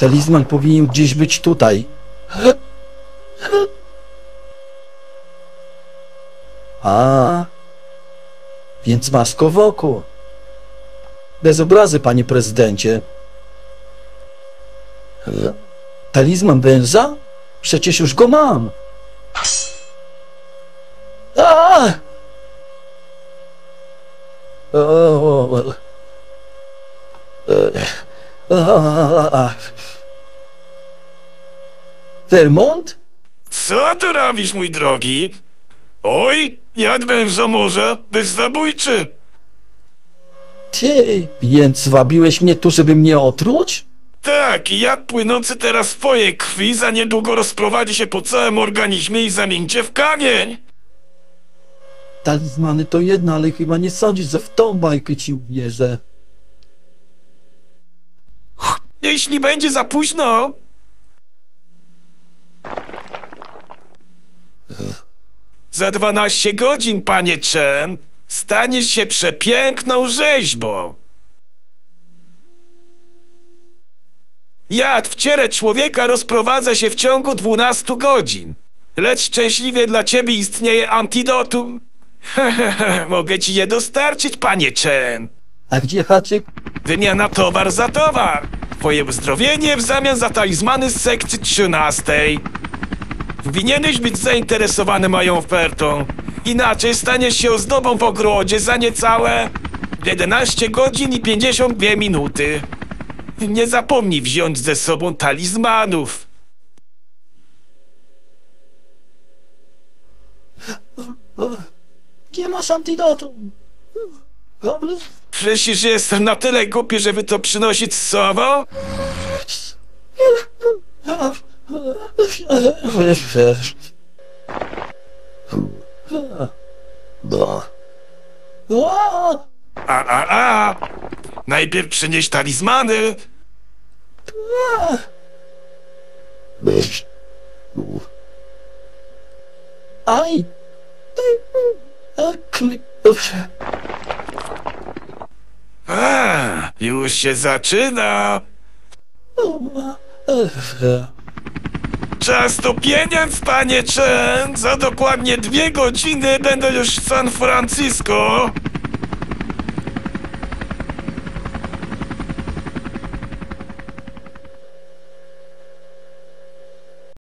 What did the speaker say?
Talizman powinien gdzieś być tutaj. A, więc masko w oku. Bez obrazy, panie prezydencie. Talizman węża? Przecież już go mam. A! Vermont? Co tu robisz, mój drogi? Oj, jad wężomorza, byś zabójczy. Ty, więc zwabiłeś mnie tu, żeby mnie otruć? Tak, jad płynący teraz w twojej krwi za niedługo rozprowadzi się po całym organizmie i zamieni cię w kamień. Talizmany to jedno, ale chyba nie sądzisz, że w tą bajkę ci uwierzę. Jeśli będzie za późno... Za 12 godzin, panie Chen, staniesz się przepiękną rzeźbą. Jad w ciele człowieka rozprowadza się w ciągu 12 godzin. Lecz szczęśliwie dla ciebie istnieje antidotum. Mogę ci je dostarczyć, panie Chen. A gdzie haczyk? Wymiana towar za towar. Twoje uzdrowienie w zamian za talizmany z sekcji 13. Powinieneś być zainteresowany moją ofertą. Inaczej staniesz się ozdobą w ogrodzie za niecałe 11 godzin i 52 minuty. Nie zapomnij wziąć ze sobą talizmanów. Gdzie masz antidotum? Myślisz, że jestem na tyle głupi, żeby to przynosić z sobą? Najpierw przynieś talizmany. Aj! Już się zaczyna. Czas to pieniądz, panie Chen. Za dokładnie 2 godziny będę już w San Francisco.